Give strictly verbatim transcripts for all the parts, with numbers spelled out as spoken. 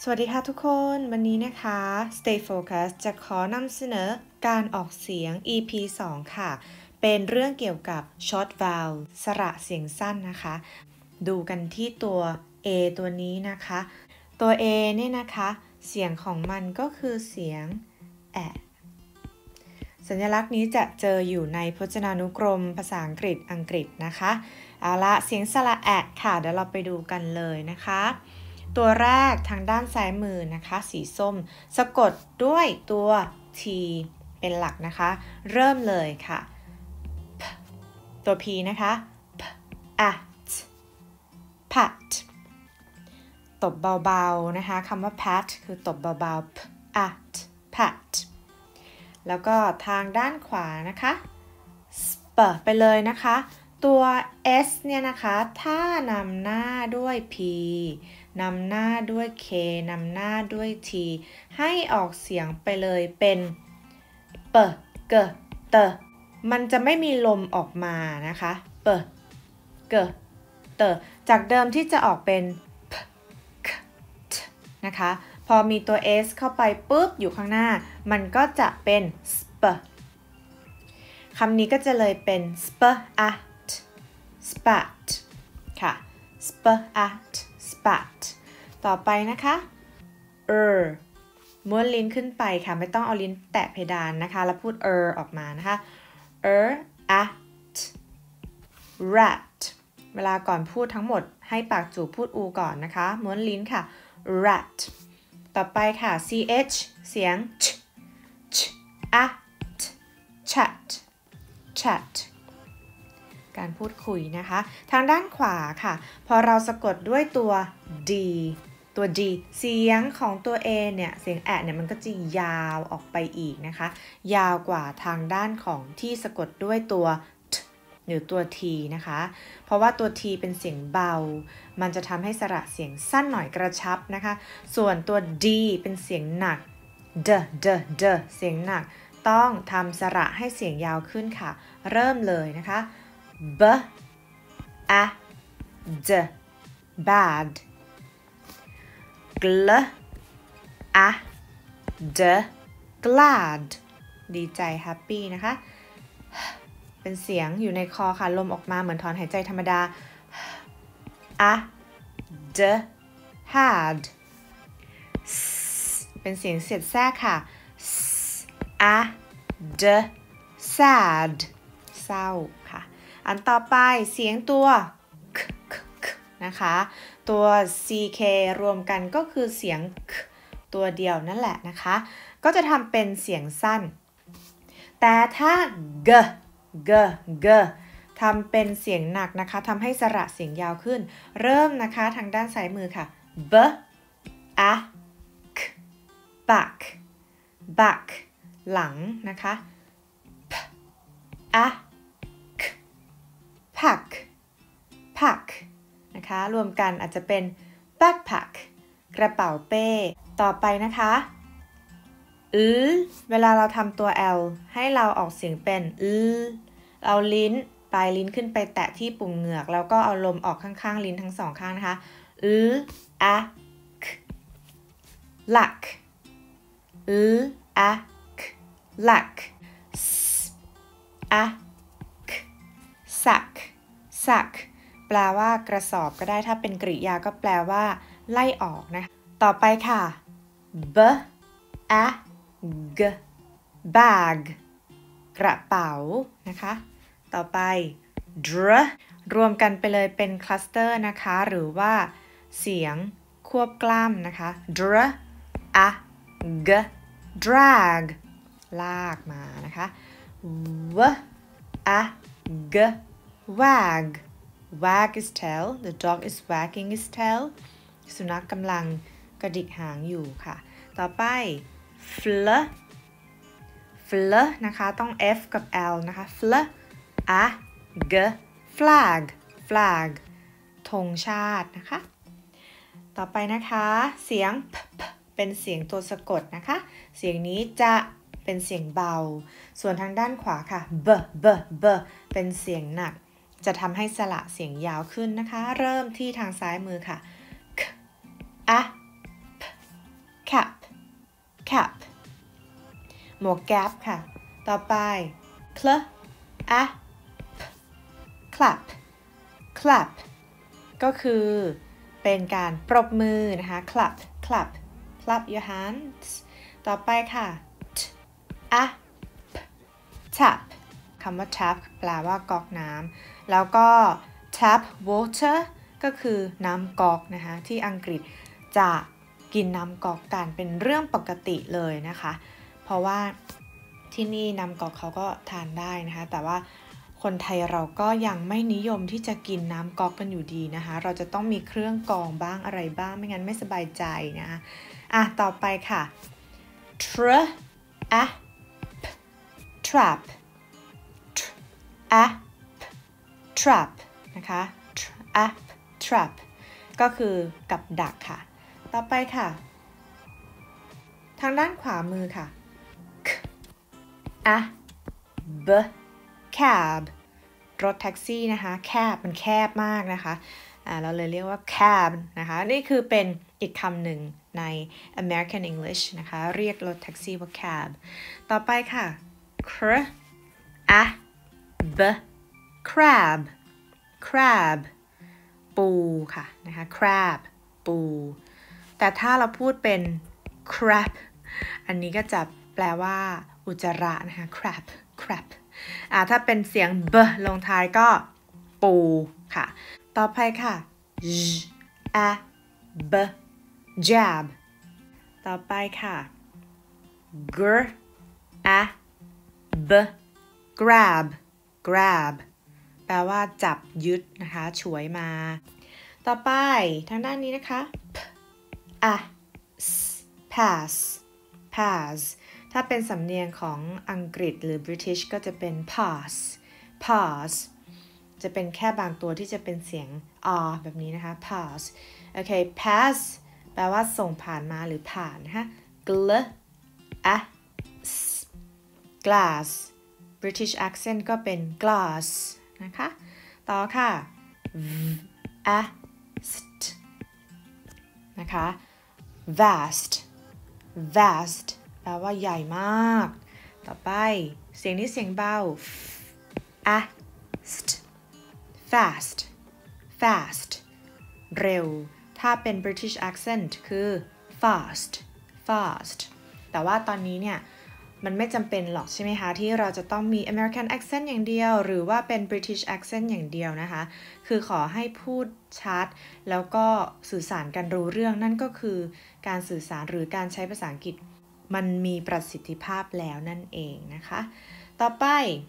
สวัสดีค่ะทุกคนวันนี้นะคะ Stay Focus จะขอนำเสนอการออกเสียง อี พี สอง ค่ะเป็นเรื่องเกี่ยวกับ short vowel สระเสียงสั้นนะคะดูกันที่ตัว A ตัวนี้นะคะตัว A เนี่ยนะคะเสียงของมันก็คือเสียงแอะสัญลักษณ์นี้จะเจออยู่ในพจนานุกรมภาษาอังกฤษอังกฤษนะคะเอาละเสียงสระแอะค่ะเดี๋ยวเราไปดูกันเลยนะคะตัวแรกทางด้านซ้ายมือนะคะสีส้มสะกดด้วยตัว T เป็นหลักนะคะเริ่มเลยค่ะ P ตัว P นะคะ P at pat ตบเบาๆนะคะคำว่า pat คือตบเบาๆ P at pat แล้วก็ทางด้านขวานะคะ sp ไปเลยนะคะตัว s เนี่ยนะคะถ้านำหน้าด้วย p นำหน้าด้วย k นำหน้าด้วย t ให้ออกเสียงไปเลยเป็นเปเกเตมันจะไม่มีลมออกมานะคะเปเกเตจากเดิมที่จะออกเป็นพคทนะคะพอมีตัว s เข้าไปปุ๊บอยู่ข้างหน้ามันก็จะเป็น sp คำนี้ก็จะเลยเป็น spat spat ค่ะ spat spat ต่อไปนะคะ er ม้วนลิ้นขึ้นไปค่ะไม่ต้องเอาลิ้นแตะเพดานนะคะแล้วพูด er ออกมานะคะ er at rat เวลาก่อนพูดทั้งหมดให้ปากจูบพูด u ก่อนนะคะม้วนลิ้นค่ะ rat ต่อไปค่ะ ch เสียง ch ch at chat chat การพูดคุยนะคะทางด้านขวาค่ะพอเราสะกดด้วยตัว d ตัว d เสียงของตัว a เนี่ยเสียงแอะเนี่ยมันก็จะยาวออกไปอีกนะคะยาวกว่าทางด้านของที่สะกดด้วยตัว t หรือตัว t นะคะเพราะว่าตัว t เป็นเสียงเบามันจะทำให้สระเสียงสั้นหน่อยกระชับนะคะส่วนตัว d เป็นเสียงหนัก d d d เสียงหนักต้องทำสระให้เสียงยาวขึ้นค่ะเริ่มเลยนะคะ b a d bad gl a d glad ดีใจ happy นะคะเป็นเสียงอยู่ในคอค่ะลมออกมาเหมือนถอนหายใจธรรมดา a d had เป็นเสียงเสียดแทรกค่ะ a d sad เศร้าค่ะอันต่อไปเสียงตัว k k k นะคะตัว ck รวมกันก็คือเสียง k ตัวเดียวนั่นแหละนะคะก็จะทำเป็นเสียงสั้นแต่ถ้า g g g ทำเป็นเสียงหนักนะคะทำให้สระเสียงยาวขึ้นเริ่มนะคะทางด้านซ้ายมือค่ะ b a k back back หลังนะคะ p a k pack pack นะคะรวมกันอาจจะเป็น backpack กระเป๋าเป้ต่อไปนะคะอือเวลาเราทำตัว L ให้เราออกเสียงเป็นอือเอาลิ้นปลายลิ้นขึ้นไปแตะที่ปุ่มเหงือกแล้วก็เอาลมออกข้างๆลิ้นทั้งสองข้างนะคะอือ a k luck อือ a k luck s a k sack sack แปลว่ากระสอบก็ได้ถ้าเป็นกริยาก็แปลว่าไล่ออกนะต่อไปค่ะ b a g bag กระเป๋านะคะต่อไป dr รวมกันไปเลยเป็นคลัสเตอร์นะคะหรือว่าเสียงควบกล้ำนะคะ dr a g drag ลากมานะคะ w a g wag wag his tail the dog is wagging his tail สุนัขกำลังกระดิกหางอยู่ค่ะต่อไป fl fl นะคะต้อง f กับ l นะคะ fl a g flag flag ธงชาตินะคะต่อไปนะคะเสียง p p เป็นเสียงตัวสะกดนะคะเสียงนี้จะเป็นเสียงเบาส่วนทางด้านขวาค่ะ b b b เป็นเสียงหนักจะทำให้สระเสียงยาวขึ้นนะคะเริ่มที่ทางซ้ายมือค่ะ k a p หมวกแก๊ปค่ะต่อไป cl a p clap clap ก็คือเป็นการปรบมือนะคะ clap clap clap your hands ต่อไปค่ะ t a p tap คำว่า tap แปลว่าก๊อกน้ำแล้วก็ tap water ก็คือน้ำก๊อกนะคะที่อังกฤษจะกินน้ำก๊อกกันเป็นเรื่องปกติเลยนะคะเพราะว่าที่นี่น้ำก๊อกเขาก็ทานได้นะคะแต่ว่าคนไทยเราก็ยังไม่นิยมที่จะกินน้ำก๊อกกันอยู่ดีนะคะเราจะต้องมีเครื่องกรองบ้างอะไรบ้างไม่งั้นไม่สบายใจนะคะอ่ะต่อไปค่ะ tr a p trap a p trap นะคะ a p trap ก็คือกับดักค่ะต่อไปค่ะทางด้านขวามือค่ะ k a b cab รถแท็กซี่นะคะ cab มันแคบมากนะคะอ่าเราเลยเรียกว่า cab นะคะนี่คือเป็นอีกคำหนึ่งใน American English นะคะเรียกรถแท็กซี่ว่า cab ต่อไปค่ะ cr a b crab crab ปูค่ะนะคะ crab ปูแต่ถ้าเราพูดเป็น crap อันนี้ก็จะแปลว่าอุจจาระนะคะ crap crap อ่าถ้าเป็นเสียง b ลงท้ายก็ปูค่ะต่อไปค่ะ j a b jab ต่อไปค่ะ gr a b grab grab แปลว่าจับยึดนะคะฉวยมาต่อไปทางด้านนี้นะคะ p a s pass pass ถ้าเป็นสำเนียงของอังกฤษหรือ British ก็จะเป็น pass pass จะเป็นแค่บางตัวที่จะเป็นเสียง r แบบนี้นะคะ pass โอเค pass แปลว่าส่งผ่านมาหรือผ่านนะคะ gl a s glass British accent ก็เป็น glass นะคะต่อค่ะ vast นะคะ vast vast แปลว่าใหญ่มากต่อไปเสียงนี้เสียงเบา fast fast fast เร็วถ้าเป็น British accent คือ fast fast แต่ว่าตอนนี้เนี่ยมันไม่จำเป็นหรอกใช่ไหมคะที่เราจะต้องมี American accent อย่างเดียวหรือว่าเป็น British accent อย่างเดียวนะคะคือขอให้พูดชัดแล้วก็สื่อสารกันรู้เรื่องนั่นก็คือการสื่อสารหรือการใช้ภาษาอังกฤษมันมีประสิทธิภาพแล้วนั่นเองนะคะต่อไป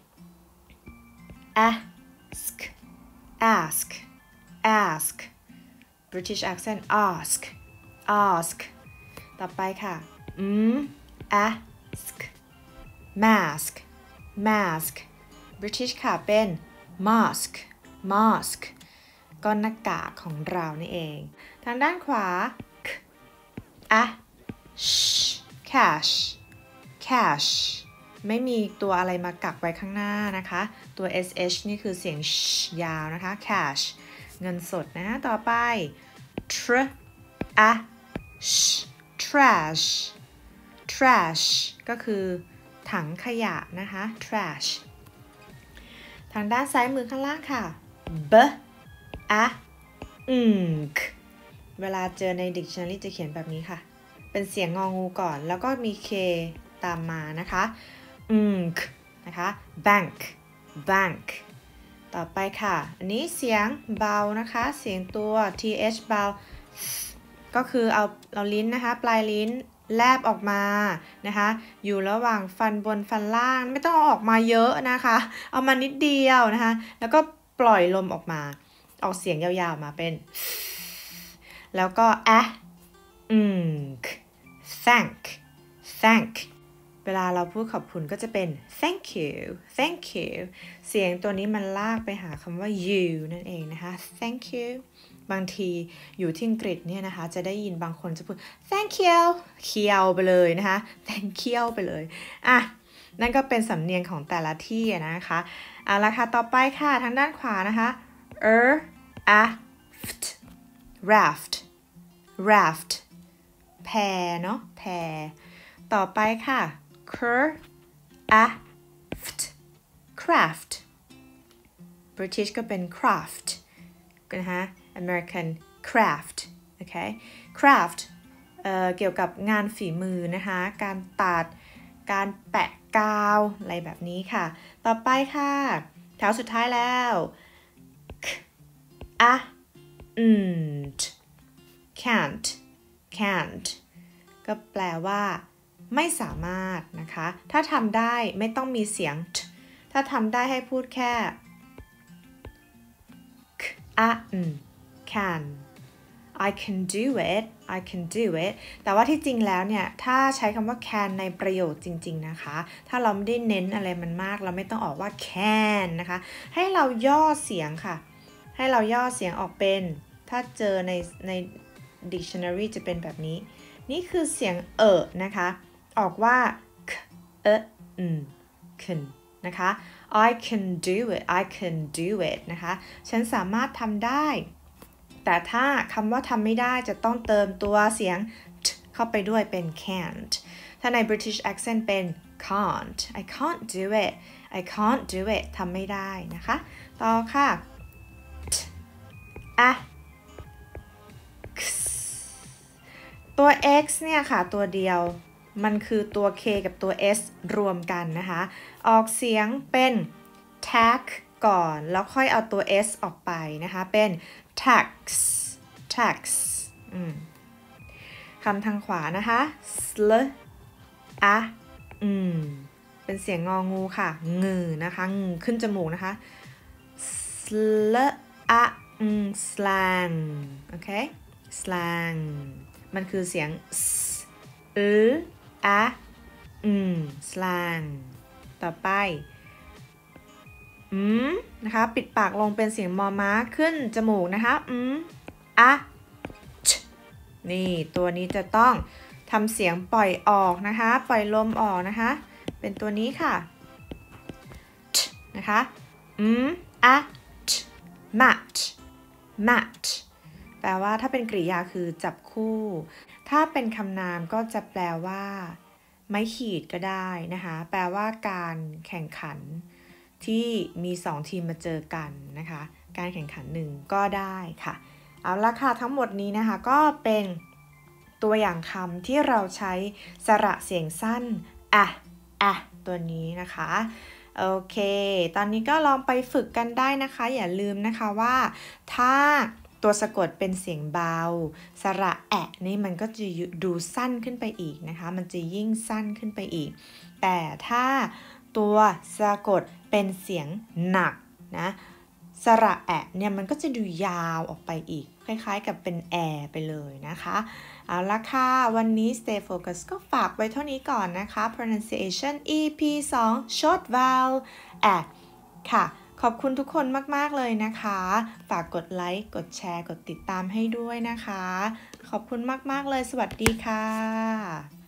ask ask ask British accent ask ask ต่อไปค่ะอืม ask mask mask British ค่ะเป็น mask mask ก็หน้ากากของเรานี่เองทางด้านขวา k a sh cash cash ไม่มีตัวอะไรมากักไว้ข้างหน้านะคะตัว sh นี่คือเสียง sh ยาวนะคะ cash เงินสดนะต่อไป tr a sh trash trash ก็คือถังขยะนะคะ trash ทางด้านซ้ายมือข้างล่างค่ะ b a ink เวลาเจอใน dictionary จะเขียนแบบนี้ค่ะเป็นเสียงงองูก่อนแล้วก็มี k ตามมานะคะ ink นะคะ bank bank ต่อไปค่ะอันนี้เสียงเบานะคะเสียงตัว th เบาก็คือเอาเอาลิ้นนะคะปลายลิ้นแลบออกมานะคะอยู่ระหว่างฟันบนฟันล่างไม่ต้องเอาออกมาเยอะนะคะเอามานิดเดียวนะคะแล้วก็ปล่อยลมออกมาออกเสียงยาวๆมาเป็นแล้วก็ a ink thank thank เวลาเราพูดขอบคุณก็จะเป็น thank you thank you เสียงตัวนี้มันลากไปหาคำว่า you นั่นเองนะคะ thank you บางทีอยู่ที่อังกฤษเนี่ยนะคะจะได้ยินบางคนจะพูด thank you เคียวไปเลยนะคะ thank you ไปเลยอ่ะนั่นก็เป็นสำเนียงของแต่ละที่นะคะเอาละค่ะต่อไปค่ะทางด้านขวานะคะ er aft raft raft แพเนาะแพต่อไปค่ะ craft craft British ก็เป็น craft นะคะ American craft โอเค craft เอ่อเกี่ยวกับงานฝีมือนะคะการตัดการแปะกาวอะไรแบบนี้ค่ะต่อไปค่ะแถวสุดท้ายแล้ว can't can't can't ก็แปลว่าไม่สามารถนะคะถ้าทำได้ไม่ต้องมีเสียง t ถ้าทำได้ให้พูดแค่ can I can do it I can do it แต่ว่าที่จริงแล้วเนี่ยถ้าใช้คำว่า can ในประโยคจริงๆนะคะถ้าเราไม่ได้เน้นอะไรมันมากเราไม่ต้องออกว่า can นะคะให้เราย่อเสียงค่ะให้เราย่อเสียงออกเป็นถ้าเจอในใน dictionary จะเป็นแบบนี้นี่คือเสียงเออนะคะออกว่า k เออืม can นะคะ I can do it I can do it นะคะฉันสามารถทำได้แต่ถ้าคำว่าทำไม่ได้จะต้องเติมตัวเสียง t เข้าไปด้วยเป็น can't ถ้าใน British accent เป็น can't I can't do it I can't do it ทำไม่ได้นะคะต่อค่ะ t a x ตัว x เนี่ยค่ะตัวเดียวมันคือตัว k กับตัว s รวมกันนะคะออกเสียงเป็น tax ก่อนแล้วค่อยเอาตัว s ออกไปนะคะเป็น tax tax คำทางขวานะคะ sl a อืมเป็นเสียงงองูค่ะงือนะคะงือขึ้นจมูกนะคะ sl a อืม slang โอเค slang มันคือเสียง s l a อืม slang ต่อไปอืมนะคะปิดปากลงเป็นเสียงมอม้าขึ้นจมูกนะคะอืมอะชนี่ตัวนี้จะต้องทำเสียงปล่อยออกนะคะปล่อยลมออกนะคะเป็นตัวนี้ค่ะชนะคะอืมอะช match match แปลว่าถ้าเป็นกริยาคือจับคู่ถ้าเป็นคำนามก็จะแปลว่าไม้ขีดก็ได้นะคะแปลว่าการแข่งขันที่มีสองทีมมาเจอกันนะคะการแข่งขันหนึ่งก็ได้ค่ะเอาละค่ะทั้งหมดนี้นะคะก็เป็นตัวอย่างคำที่เราใช้สระเสียงสั้นอะอะตัวนี้นะคะโอเคตอนนี้ก็ลองไปฝึกกันได้นะคะอย่าลืมนะคะว่าถ้าตัวสะกดเป็นเสียงเบาสระแอะนี่มันก็จะดูสั้นขึ้นไปอีกนะคะมันจะยิ่งสั้นขึ้นไปอีกแต่ถ้าตัวสะกดเป็นเสียงหนักนะสระแอะเนี่ยมันก็จะดูยาวออกไปอีกคล้ายๆกับเป็นแอร์ไปเลยนะคะเอาละค่ะวันนี้ Stay Focus ก็ฝากไว้เท่านี้ก่อนนะคะ pronunciation อี พี สอง short vowel แอะค่ะขอบคุณทุกคนมากๆเลยนะคะฝากกดไลค์กดแชร์กดติดตามให้ด้วยนะคะขอบคุณมากๆเลยสวัสดีค่ะ